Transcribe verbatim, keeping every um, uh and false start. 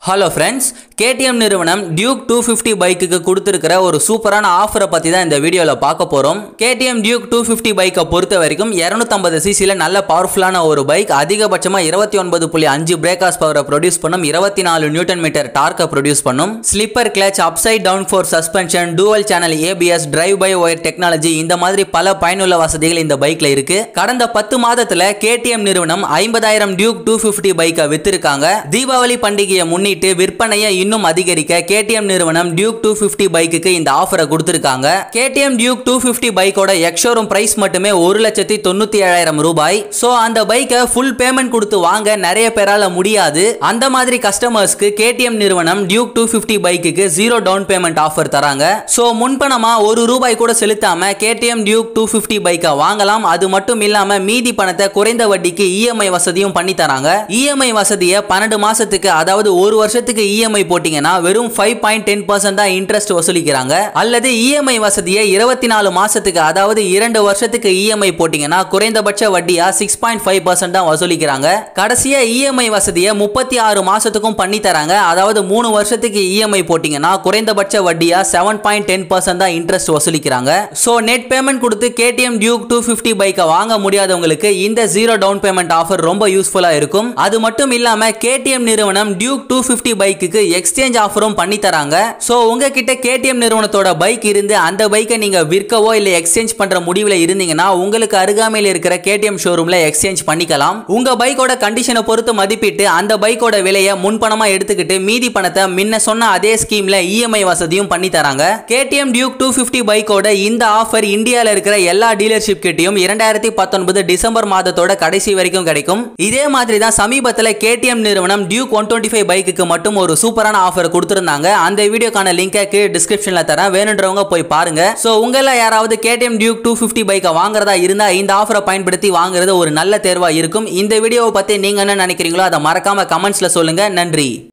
Hello friends, KTM நிறுவனம் Duke two fifty பைக்குக்கு கொடுத்துருக்கிற ஒரு சூப்பரான ஆஃபரை பற்றி தான் இந்த வீடியோவில் பார்க்க போகிறோம். கேடிஎம் டியூக் டூ ஃபிஃப்டி பைக்கை பொறுத்த வரைக்கும் இருநூத்தம்பது சிசியில் நல்ல பவர்ஃபுல்லான ஒரு பைக். அதிகபட்சமாக இருபத்தி ஒன்பது புள்ளி அஞ்சு பிரேக்காஸ் பவரை ப்ரொடியூஸ் பண்ணும், இருபத்தி நாலு நியூட்டன் மீட்டர் டார்க்கை ப்ரொடியூஸ் பண்ணும். Slipper clutch, upside down fork suspension, dual channel ABS, drive by wire technology, இந்த மாதிரி பல பயனுள்ள வசதிகள் இந்த பைக்கில் இருக்கு. கடந்த பத்து மாதத்தில் கேடிஎம் நிறுவனம் ஐம்பதாயிரம் டியூக் டூ ஃபிஃப்டி பைக்கை வித்திருக்காங்க. தீபாவளி பண்டிகையை முன்னிட்டு விற்பனையை இன்னும் அதிகரிக்க கேடிஎம் நிறுவனம் டியூக் டூ ஃபிஃப்டி பைக்குக்கு இந்த ஆஃபரை கொடுத்திருக்காங்க. கேடிஎம் டியூக் டூ ஃபிஃப்டி பைக்கோட எக்ஸ்ஷோரூம் பிரைஸ் மட்டுமே ஒரு லட்சத்தி தொண்ணூத்தி ஏழாயிரம் ரூபாய். சோ அந்த பைக்கை ஃபுல் பேமெண்ட் கொடுத்து வாங்க நிறைய பேரால முடியாது. அந்த மாதிரி கஸ்டமர்ஸ்க்கு கேடிஎம் நிறுவனம் டியூக் டூ ஃபிஃப்டி பைக்குக்கு ஜீரோ டவுன் பேமெண்ட் ஆஃபர் தராங்க. சோ முன்பணமா ஒரு ரூபாய் கூட செலுத்தாம கேடிஎம் டியூக் டூ ஃபிஃப்டி பைக்கை வாங்கலாம். அது மட்டும் இல்லாம மீதி பணத்தை குறைந்த வட்டிக்கு இஎம்ஐ வசதியும் பண்ணி தராங்க. இஎம்ஐ வசதியை பன்னெண்டு மாசத்துக்கு, அதாவது ஒரு வருஷத்துக்கு இஎம்ஐ போட்டீங்கன்னா வெறும் ஃபைவ் பாயிண்ட் டென் பர்சன்ட் தான் இன்ட்ரெஸ்ட் வசூலிக்கிறாங்க. அல்லது இஎம்ஐ வசதியை இருபத்தி நாலு மாசத்துக்கு, அதாவது இரண்டு வருஷத்துக்கு இஎம்ஐ போட்டீங்கன்னா குறைந்தபட்ச வட்டியா சிக்ஸ் பாயிண்ட் ஃபைவ் பர்சன்ட் தான் வசூலிக்கிறாங்க. கடைசியா இஎம்ஐ வசதியை முப்பத்தி ஆறு மாசத்துக்கும் பண்ணி தராங்க. அதாவது மூணு வருஷத்துக்கு இஎம்ஐ போட்டீங்கன்னா குறைந்தபட்ச வட்டியா செவன் பாயிண்ட் டென் பர்சன்ட் தான் இன்ட்ரெஸ்ட் வசூலிக்கிறாங்க. சோ நெட் பேமெண்ட் கொடுத்து கேடிஎம் டியூக் டூ ஃபிஃப்டி பைக்கை வாங்க முடியாதவங்களுக்கு இந்த ஜீரோ டவுன் பேமெண்ட் ஆஃபர் ரொம்ப யூஸ்ஃபுல்லா இருக்கும். அது மட்டும் இல்லாம கேடிஎம் நிறுவனம் டியூக் டூ ஃபிஃப்டி பைக்குக்கு எக்ஸ்சேஞ்ச் ஆஃபரும் பண்ணி தராங்க. சோ உங்ககிட்ட கேடிஎம் நிறுவனத்தோட பைக் இருந்து அந்த பைக்கை நீங்க விற்கவோ இல்ல எக்ஸ்சேஞ்ச் பண்ற முடிவுல இருந்தீங்கன்னா உங்களுக்கு அருகாமையில் இருக்கிற கேடிஎம் ஷோரூம்ல எக்ஸ்சேஞ்ச் பண்ணிக்கலாம். உங்க பைக்கோட கண்டிஷனை பொறுத்து மதிப்பிட்டு அந்த பைக்கோட விலையை முன்பணமா எடுத்துக்கிட்டு மீதி பணத்தை முன்ன சொன்ன அதே ஸ்கீம்ல இஎம்ஐ வசதியும் பண்ணி தராங்க. கேடிஎம் டியூக் டூ ஃபிஃப்டி பைக்கோட இந்த ஆஃபர் இந்தியால இருக்கிற எல்லா டீலர்ஷிப் கிட்டையும் இரண்டாயிரத்தி பத்தொன்பது டிசம்பர் மாதத்தோட கடைசி வரைக்கும் கிடைக்கும். இதே மாதிரி தான் சமீபத்தில் கேடிஎம் நிறுவனம் டியூக் ஒன் டுவெண்ட்டி ஃபைவ் பைக்குக்கு மட்டும் ஒரு சூப்பரான ஆஃபர் கொடுத்திருந்தாங்க. அந்த வீடியோக்கான லிங்கை கீழே டிஸ்கிரிப்ஷன்ல தரேன், வேணுன்றவங்க போய் பாருங்க. சோ உங்கள யாராவது கேடிஎம் டியூக் டூ ஃபிஃப்டி பைக்கை வாங்குறதா இருந்தா இந்த ஆஃபரை பயன்படுத்தி வாங்குறது ஒரு நல்ல தேர்வா இருக்கும். இந்த வீடியோவை பத்தி நீங்க என்ன நினைக்கிறீங்களோ அதை மறக்காம கமெண்ட்ஸ்ல சொல்லுங்க. நன்றி.